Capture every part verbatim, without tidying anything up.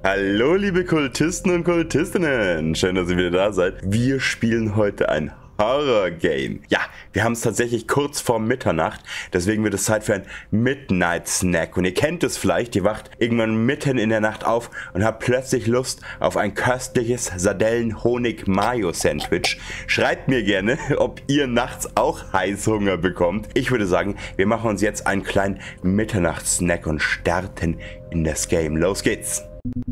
Hallo liebe Kultisten und Kultistinnen, schön, dass ihr wieder da seid. Wir spielen heute ein Horror-Game. Ja, wir haben es tatsächlich kurz vor Mitternacht, deswegen wird es Zeit für ein Midnight-Snack. Und ihr kennt es vielleicht, ihr wacht irgendwann mitten in der Nacht auf und habt plötzlich Lust auf ein köstliches Sardellen-Honig-Mayo-Sandwich. Schreibt mir gerne, ob ihr nachts auch Heißhunger bekommt. Ich würde sagen, wir machen uns jetzt einen kleinen Mitternachts-Snack und starten in das Game. Los geht's!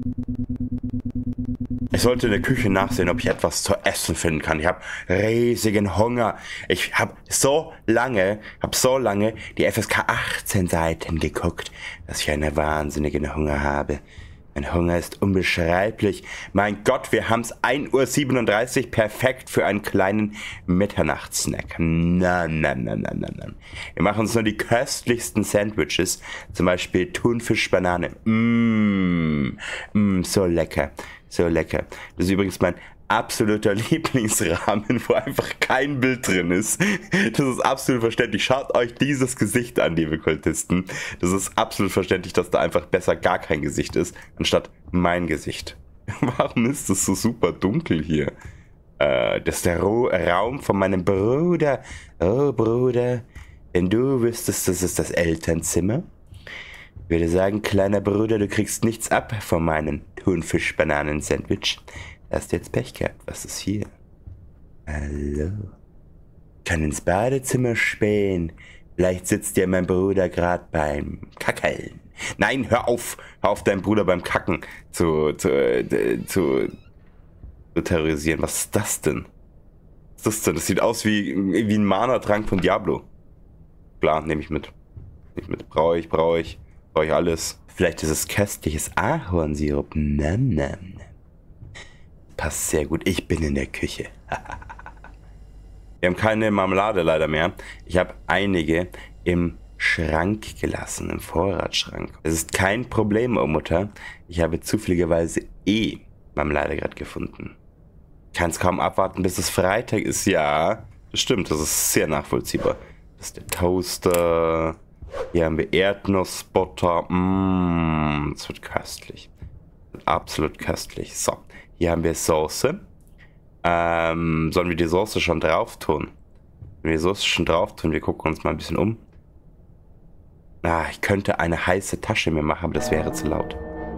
Ich sollte in der Küche nachsehen, ob ich etwas zu essen finden kann. Ich habe riesigen Hunger. Ich habe so lange, habe so lange die F S K achtzehn Seiten geguckt, dass ich einen wahnsinnigen Hunger habe. Mein Hunger ist unbeschreiblich. Mein Gott, wir haben es ein Uhr siebenunddreißig, perfekt für einen kleinen Mitternachtssnack. Na, na, na, na, na, na. Wir machen uns nur die köstlichsten Sandwiches, zum Beispiel Thunfisch-Banane. Mmm, mm, so lecker, so lecker. Das ist übrigens mein absoluter Lieblingsrahmen, wo einfach kein Bild drin ist. Das ist absolut verständlich. Schaut euch dieses Gesicht an, liebe Kultisten. Das ist absolut verständlich, dass da einfach besser gar kein Gesicht ist, anstatt mein Gesicht. Warum ist es so super dunkel hier? Äh, das ist der Ro Raum von meinem Bruder. Oh, Bruder, wenn du wüsstest, das ist das Elternzimmer. Ich würde sagen, kleiner Bruder, du kriegst nichts ab von meinem Thunfisch-Bananen-Sandwich. Hast jetzt Pech gehabt. Was ist hier? Hallo. Ich kann ins Badezimmer spähen. Vielleicht sitzt ja mein Bruder gerade beim Kackeln. Nein, hör auf. Hör auf, deinen Bruder beim Kacken zu, zu, äh, zu, zu terrorisieren. Was ist das denn? Was ist das denn? Das sieht aus wie, wie ein Mana-Trank von Diablo. Klar, nehme ich mit. Nehme ich mit. Brauche ich, brauche ich. Brauche ich alles. Vielleicht ist es köstliches Ahornsirup. Nam, nam, nam. Passt sehr gut. Ich bin in der Küche. Wir haben keine Marmelade leider mehr. Ich habe einige im Schrank gelassen, im Vorratsschrank. Es ist kein Problem, oh Mutter. Ich habe zufälligerweise eh Marmelade gerade gefunden. Ich kann es kaum abwarten, bis es Freitag ist. Ja, das stimmt. Das ist sehr nachvollziehbar. Das ist der Toaster. Hier haben wir Erdnussbutter. Mmh, das wird köstlich. Das wird absolut köstlich. So. Hier haben wir Soße. Ähm, sollen wir die Soße schon drauf tun? Wenn wir die Soße schon drauf tun, wir gucken uns mal ein bisschen um. Ah, ich könnte eine heiße Tasche mir machen, aber das wäre zu laut.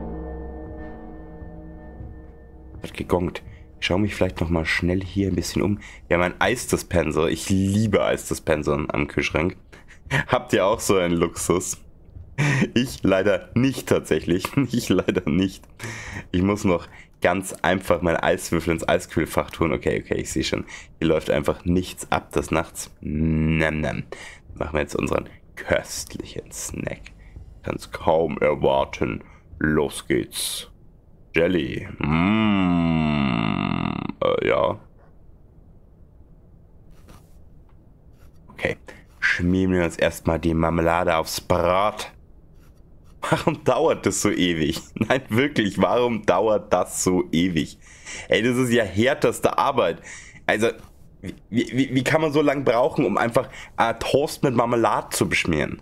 Wird gegongt. Ich schaue mich vielleicht nochmal schnell hier ein bisschen um. Wir haben ein Eisdispenser. Ich liebe Eisdispenser am Kühlschrank. Habt ihr auch so einen Luxus? Ich leider nicht tatsächlich. Ich leider nicht. Ich muss noch ganz einfach meine Eiswürfel ins Eiskühlfach tun. Okay, okay, ich sehe schon. Hier läuft einfach nichts ab des Nachts. Nam, nam. Machen wir jetzt unseren köstlichen Snack. Kann es kaum erwarten. Los geht's. Jelly. Mmh. Äh, ja. Okay. Schmieren wir uns erstmal die Marmelade aufs Brot. Warum dauert das so ewig? Nein, wirklich, warum dauert das so ewig? Ey, das ist ja härteste Arbeit. Also, wie, wie, wie kann man so lange brauchen, um einfach äh, Toast mit Marmelade zu beschmieren?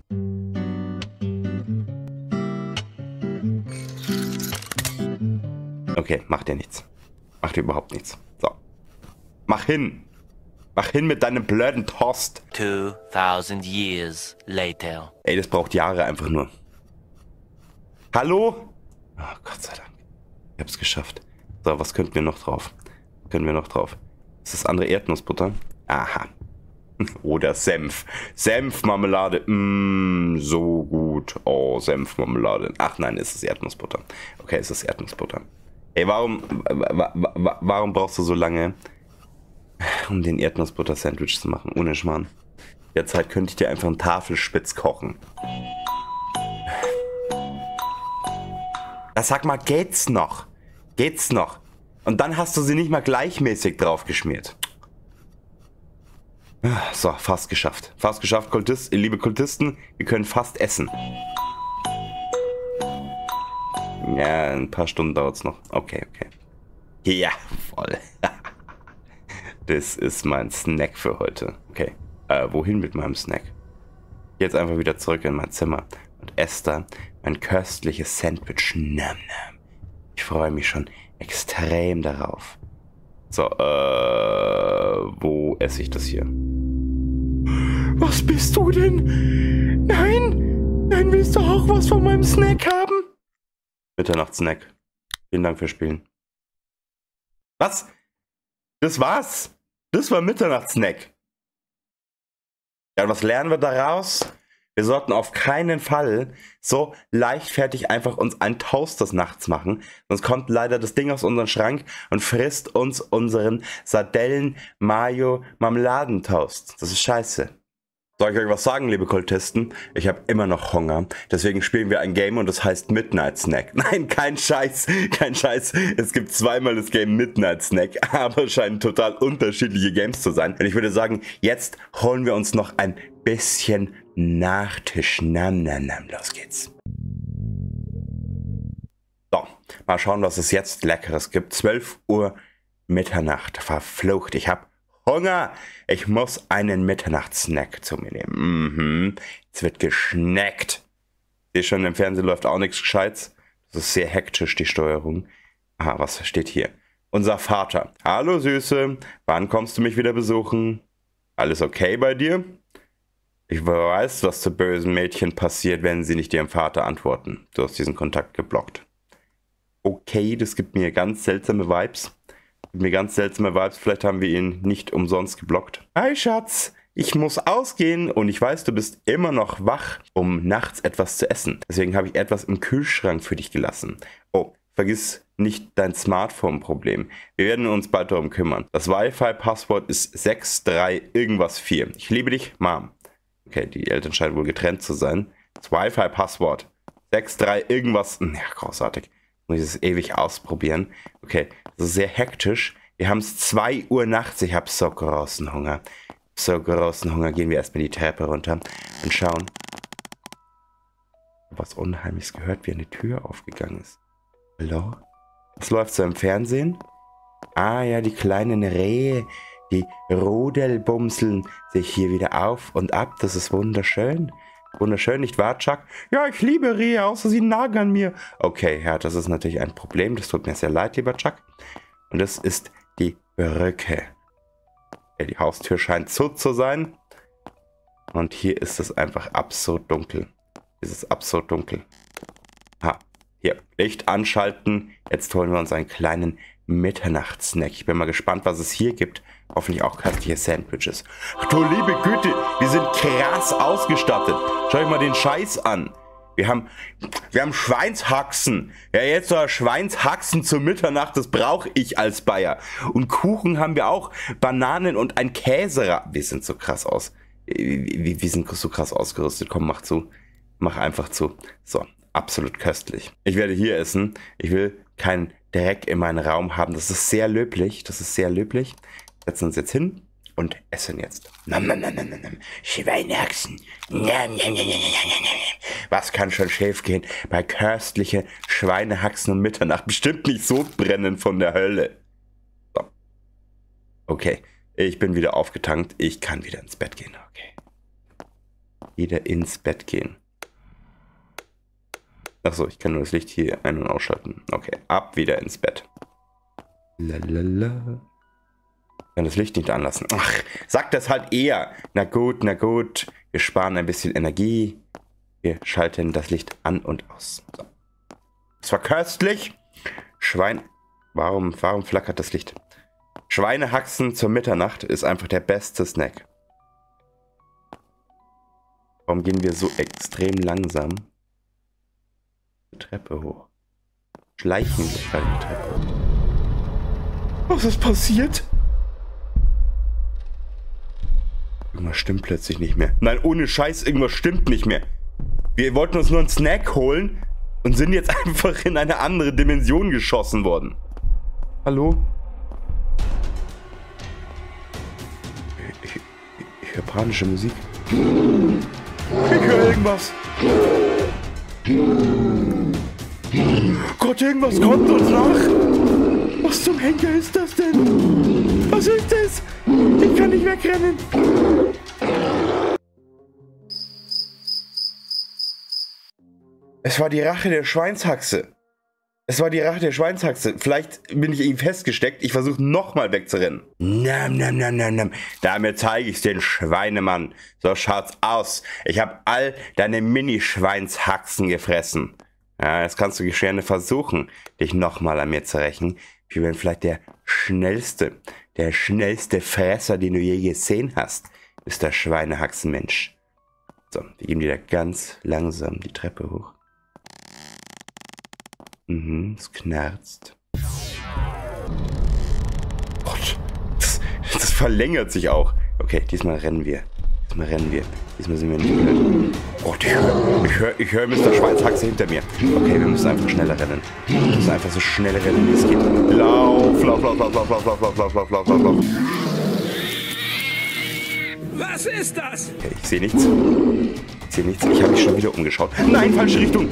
Okay, macht ja nichts. Macht ja überhaupt nichts. So. Mach hin. Mach hin mit deinem blöden Toast. two thousand years later. Ey, das braucht Jahre einfach nur. Hallo? Oh, Gott sei Dank. Ich hab's geschafft. So, was könnten wir noch drauf? Was können wir noch drauf? Ist das andere Erdnussbutter? Aha. Oder Senf. Senfmarmelade. Mmm, so gut. Oh, Senfmarmelade. Ach nein, ist es Erdnussbutter. Okay, es ist Erdnussbutter. Ey, warum, wa wa warum brauchst du so lange, um den Erdnussbutter-Sandwich zu machen? Ohne Schmarrn. Derzeit könnte ich dir einfach einen Tafelspitz kochen. Sag mal, geht's noch? Geht's noch? Und dann hast du sie nicht mal gleichmäßig drauf geschmiert. So, fast geschafft. Fast geschafft, Kultist, liebe Kultisten. Wir können fast essen. Ja, ein paar Stunden dauert's noch. Okay, okay. Ja, voll. Das ist mein Snack für heute. Okay, äh, wohin mit meinem Snack? Jetzt einfach wieder zurück in mein Zimmer und esse da mein köstliches Sandwich. Nam, nam. Ich freue mich schon extrem darauf. So, äh, wo esse ich das hier? Was bist du denn? Nein! Nein, willst du auch was von meinem Snack haben? Mitternachtssnack. Vielen Dank fürs Spielen. Was? Das war's? Das war Mitternachtssnack. Ja, was lernen wir daraus? Wir sollten auf keinen Fall so leichtfertig einfach uns einen Toast des Nachts machen. Sonst kommt leider das Ding aus unserem Schrank und frisst uns unseren Sardellen-Mayo-Marmeladentoast. Das ist scheiße. Soll ich euch was sagen, liebe Kultisten? Ich habe immer noch Hunger. Deswegen spielen wir ein Game und das heißt Midnight Snack. Nein, kein Scheiß, kein Scheiß. Es gibt zweimal das Game Midnight Snack, aber scheinen total unterschiedliche Games zu sein. Und ich würde sagen, jetzt holen wir uns noch ein bisschen Nachtisch. Nam, nam, nam. Los geht's. So, mal schauen, was es jetzt Leckeres gibt. zwölf Uhr Mitternacht. Verflucht, ich habe Hunger. Ich muss einen Mitternachtssnack zu mir nehmen. Mhm. Jetzt wird geschnackt. Sehe schon, im Fernsehen läuft auch nichts Gescheites. Das ist sehr hektisch, die Steuerung. Aha, was steht hier? Unser Vater. Hallo Süße, wann kommst du mich wieder besuchen? Alles okay bei dir? Ich weiß, was zu bösen Mädchen passiert, wenn sie nicht ihrem Vater antworten. Du hast diesen Kontakt geblockt. Okay, das gibt mir ganz seltsame Vibes. Mir ganz seltsame Vibes, vielleicht haben wir ihn nicht umsonst geblockt. Hi Schatz, ich muss ausgehen und ich weiß, du bist immer noch wach, um nachts etwas zu essen. Deswegen habe ich etwas im Kühlschrank für dich gelassen. Oh, vergiss nicht dein Smartphone-Problem. Wir werden uns bald darum kümmern. Das Wi-Fi-Passwort ist sechs drei irgendwas vier. Ich liebe dich, Mom. Okay, die Eltern scheinen wohl getrennt zu sein. Das Wi-Fi-Passwort sechs drei irgendwas. Ja, großartig. Muss ich das ewig ausprobieren. Okay, das ist sehr hektisch. Wir haben es zwei Uhr nachts. Ich habe so großen Hunger. So großen Hunger. Gehen wir erstmal die Treppe runter und schauen. Was Unheimliches gehört, wie eine Tür aufgegangen ist. Hallo? Was läuft so im Fernsehen? Ah ja, die kleinen Rehe. Die Rudelbumseln sich hier wieder auf und ab. Das ist wunderschön. Wunderschön, nicht wahr, Chuck? Ja, ich liebe Rehe, außer sie nagen an mir. Okay, ja, das ist natürlich ein Problem. Das tut mir sehr leid, lieber Chuck. Und das ist die Brücke. Ja, die Haustür scheint zu zu sein. Und hier ist es einfach absurd dunkel. Es ist absurd dunkel. Ha, hier, Licht anschalten. Jetzt holen wir uns einen kleinen Mitternachtssnack. Ich bin mal gespannt, was es hier gibt. Hoffentlich auch köstliche Sandwiches. Ach du liebe Güte, wir sind krass ausgestattet. Schau euch mal den Scheiß an. Wir haben, wir haben Schweinshaxen. Ja, jetzt so Schweinshaxen zur Mitternacht, das brauche ich als Bayer. Und Kuchen haben wir auch. Bananen und ein Käse. Wir sind so krass aus. Wir, wir sind so krass ausgerüstet. Komm, mach zu. Mach einfach zu. So, absolut köstlich. Ich werde hier essen. Ich will keinen Dreck in meinen Raum haben. Das ist sehr löblich. Das ist sehr löblich. Setzen uns jetzt hin und essen jetzt. Nam, nam, nam, nam, nam. Schweinehaxen. Nam, nam, nam, nam, nam. Was kann schon schief gehen bei köstlichen Schweinehaxen um Mitternacht? Bestimmt nicht so brennen von der Hölle. So. Okay, ich bin wieder aufgetankt. Ich kann wieder ins Bett gehen. Okay. Wieder ins Bett gehen. Achso, ich kann nur das Licht hier ein- und ausschalten. Okay, ab wieder ins Bett. Lalala. Ich kann das Licht nicht anlassen. Ach, sagt das halt eher. Na gut, na gut. Wir sparen ein bisschen Energie. Wir schalten das Licht an und aus. So. Es war köstlich. Schwein... Warum, warum flackert das Licht? Schweinehaxen zur Mitternacht ist einfach der beste Snack. Warum gehen wir so extrem langsam die Treppe hoch? Schleichen wir gerade die Treppe hoch. Was ist passiert? Irgendwas stimmt plötzlich nicht mehr. Nein, ohne Scheiß, irgendwas stimmt nicht mehr. Wir wollten uns nur einen Snack holen und sind jetzt einfach in eine andere Dimension geschossen worden. Hallo? Ich, ich, ich höre panische Musik. Ich höre irgendwas. Gott, irgendwas kommt uns nach. Was zum Henker ist das denn? Was ist das? Ich kann nicht wegrennen. Es war die Rache der Schweinshaxe. Es war die Rache der Schweinshaxe. Vielleicht bin ich irgendwie festgesteckt. Ich versuche nochmal wegzurennen. Nam, nam, nam, nam, nam. Damit zeige ich den Schweinemann. So schaut's aus. Ich habe all deine Mini-Schweinshaxen gefressen. Ja, jetzt kannst du gerne versuchen, dich nochmal an mir zu rächen. Ich bin vielleicht der schnellste, der schnellste Fresser, den du je gesehen hast, ist der Schweinehaxenmensch. So, wir gehen wieder ganz langsam die Treppe hoch. Mhm, es knarzt. Gott, das, das verlängert sich auch. Okay, diesmal rennen wir. Diesmal rennen wir. Diesmal sind wir nicht blöd. Oh, ich höre ich hör, ich hör Mister Schweinshaxe hinter mir. Okay, wir müssen einfach schneller rennen. Wir müssen einfach so schnell rennen, wie es geht. Lauf, lauf, lauf, lauf, lauf, lauf, lauf, lauf, lauf, lauf, lauf, lauf, lauf. Was ist das? Okay, ich sehe nichts. Ich sehe nichts. Ich habe mich schon wieder umgeschaut. Nein, falsche Richtung.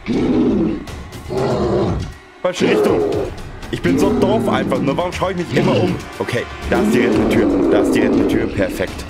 Falsche Richtung. Ich bin so doof einfach nur. Warum schaue ich mich immer um? Okay, da ist die rettende Tür. Da ist die rettende Tür. Perfekt.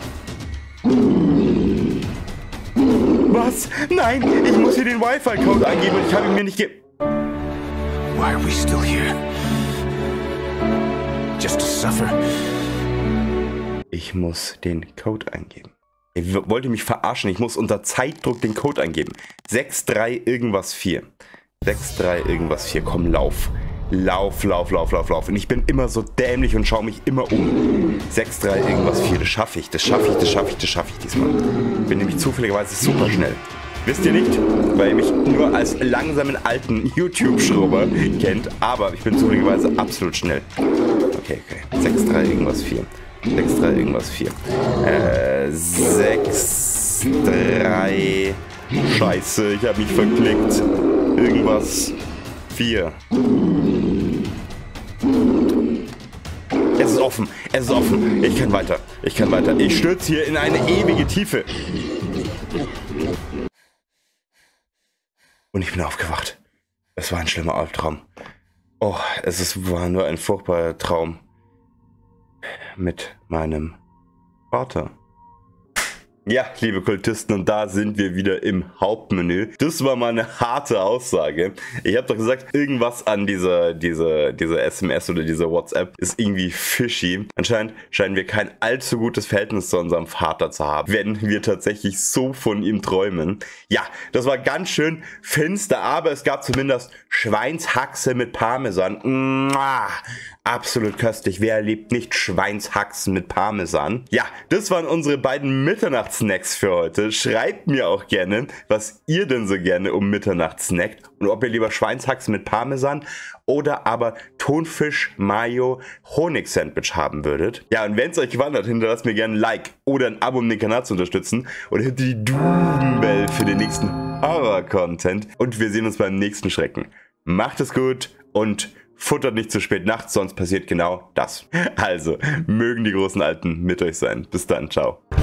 Was? Nein, ich muss hier den Wi-Fi-Code eingeben und ich habe ihn mir nicht ge... Why are we still here? Just to suffer. Ich muss den Code eingeben. Ihr wollt mich verarschen. Ich muss unter Zeitdruck den Code eingeben. sechs drei irgendwas vier. sechs drei irgendwas vier. Komm, lauf. Lauf, lauf, lauf, lauf, lauf. Und ich bin immer so dämlich und schaue mich immer um. sechs drei irgendwas vier. Das schaffe ich. Das schaffe ich, das schaffe ich, das schaffe ich diesmal. Bin nämlich zufälligerweise super schnell. Wisst ihr nicht? Weil ihr mich nur als langsamen alten YouTube-Schrubber kennt. Aber ich bin zufälligerweise absolut schnell. Okay, okay. sechs drei irgendwas vier. sechs drei irgendwas vier. Äh, sechs drei. Scheiße, ich habe mich verklickt. Irgendwas vier. Es ist offen. Es ist offen. Ich kann weiter. Ich kann weiter. Ich stürze hier in eine ewige Tiefe. Und ich bin aufgewacht. Es war ein schlimmer Albtraum. Oh, es ist, war nur ein furchtbarer Traum. Mit meinem Vater. Ja, liebe Kultisten, und da sind wir wieder im Hauptmenü. Das war mal eine harte Aussage. Ich habe doch gesagt, irgendwas an dieser, dieser, dieser S M S oder dieser WhatsApp ist irgendwie fishy. Anscheinend scheinen wir kein allzu gutes Verhältnis zu unserem Vater zu haben, wenn wir tatsächlich so von ihm träumen. Ja, das war ganz schön finster, aber es gab zumindest Schweinshaxe mit Parmesan. Mua, absolut köstlich. Wer liebt nicht Schweinshaxen mit Parmesan? Ja, das waren unsere beiden Mitternachts Snacks für heute. Schreibt mir auch gerne, was ihr denn so gerne um Mitternacht snackt und ob ihr lieber Schweinshaxen mit Parmesan oder aber Thunfisch, Mayo, Honig-Sandwich haben würdet. Ja, und wenn es euch gefallen hat, hinterlasst mir gerne ein Like oder ein Abo, um den Kanal zu unterstützen und hinter die Doombell für den nächsten Horror-Content und wir sehen uns beim nächsten Schrecken. Macht es gut und futtert nicht zu spät nachts, sonst passiert genau das. Also, mögen die großen Alten mit euch sein. Bis dann, ciao.